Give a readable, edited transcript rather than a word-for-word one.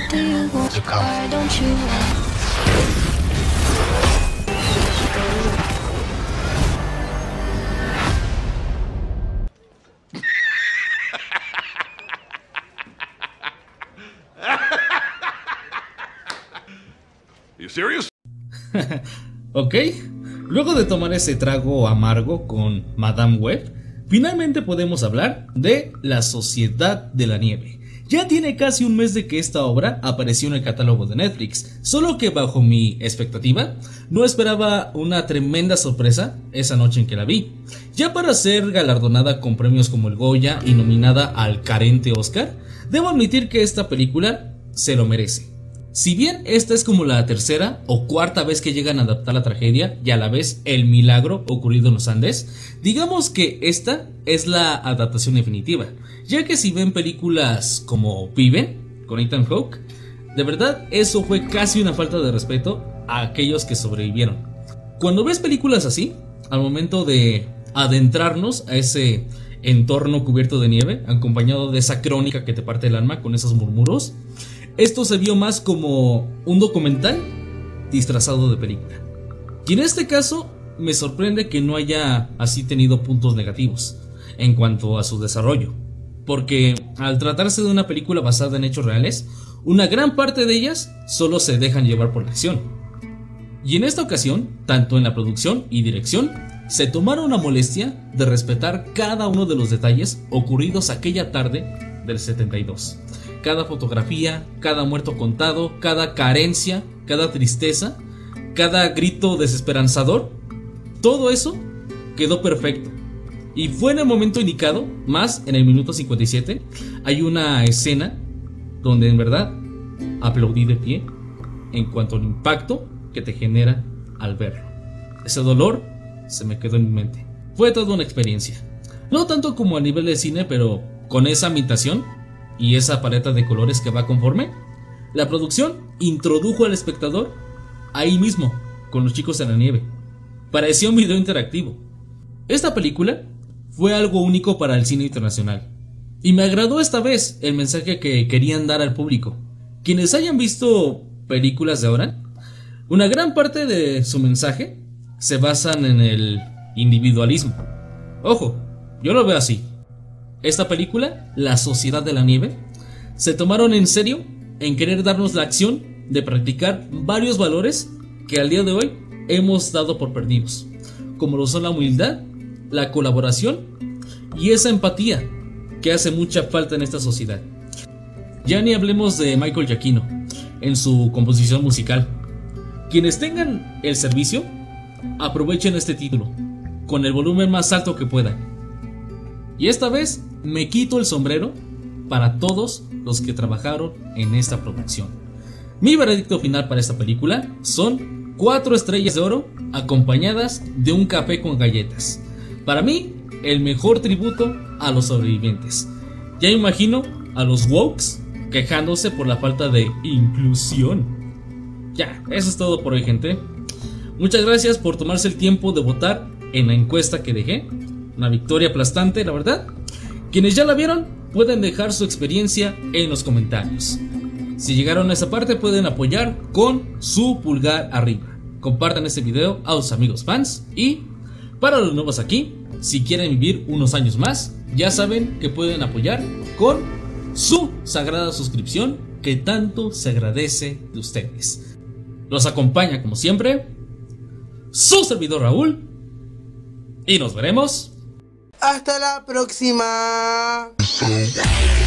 to come. You serious? Ok, luego de tomar ese trago amargo con Madame Web, finalmente podemos hablar de La Sociedad de la Nieve. Ya tiene casi un mes de que esta obra apareció en el catálogo de Netflix, solo que bajo mi expectativa, no esperaba una tremenda sorpresa esa noche en que la vi. Ya para ser galardonada con premios como el Goya y nominada al carente Oscar, debo admitir que esta película se lo merece. Si bien esta es como la tercera o cuarta vez que llegan a adaptar la tragedia y a la vez el milagro ocurrido en los Andes, digamos que esta es la adaptación definitiva, ya que si ven películas como Viven con Ethan Hawke, de verdad eso fue casi una falta de respeto a aquellos que sobrevivieron. Cuando ves películas así, al momento de adentrarnos a ese entorno cubierto de nieve, acompañado de esa crónica que te parte el alma con esos murmuros, esto se vio más como un documental disfrazado de película. Y en este caso me sorprende que no haya así tenido puntos negativos en cuanto a su desarrollo, porque al tratarse de una película basada en hechos reales, una gran parte de ellas solo se dejan llevar por la acción. Y en esta ocasión, tanto en la producción y dirección, se tomaron la molestia de respetar cada uno de los detalles ocurridos aquella tarde del 72. Cada fotografía, cada muerto contado, cada carencia, cada tristeza, cada grito desesperanzador, todo eso quedó perfecto. Y fue en el momento indicado, más en el minuto 57, hay una escena donde en verdad aplaudí de pie en cuanto al impacto que te genera al verlo. Ese dolor se me quedó en mi mente. Fue toda una experiencia. No tanto como a nivel de cine, pero con esa ambientación y esa paleta de colores que va conforme, la producción introdujo al espectador ahí mismo, con los chicos en la nieve. Parecía un video interactivo. Esta película fue algo único para el cine internacional, y me agradó esta vez el mensaje que querían dar al público. Quienes hayan visto películas de ahora, una gran parte de su mensaje se basan en el individualismo. Ojo, yo lo veo así. Esta película, La Sociedad de la Nieve, se tomaron en serio en querer darnos la acción de practicar varios valores que al día de hoy hemos dado por perdidos, como lo son la humildad, la colaboración y esa empatía que hace mucha falta en esta sociedad. Ya ni hablemos de Michael Giacchino en su composición musical. Quienes tengan el servicio, aprovechen este título con el volumen más alto que puedan. Y esta vez me quito el sombrero para todos los que trabajaron en esta producción. Mi veredicto final para esta película son 4 estrellas de oro acompañadas de un café con galletas. Para mí, el mejor tributo a los sobrevivientes. Ya imagino a los wokes quejándose por la falta de inclusión. Ya, eso es todo por hoy, gente. Muchas gracias por tomarse el tiempo de votar en la encuesta que dejé. Una victoria aplastante, la verdad. Quienes ya la vieron pueden dejar su experiencia en los comentarios. Si llegaron a esa parte pueden apoyar con su pulgar arriba. Compartan este video a sus amigos fans. Y para los nuevos aquí, si quieren vivir unos años más, ya saben que pueden apoyar con su sagrada suscripción, que tanto se agradece de ustedes. Los acompaña como siempre su servidor Raúl, y nos veremos hasta la próxima.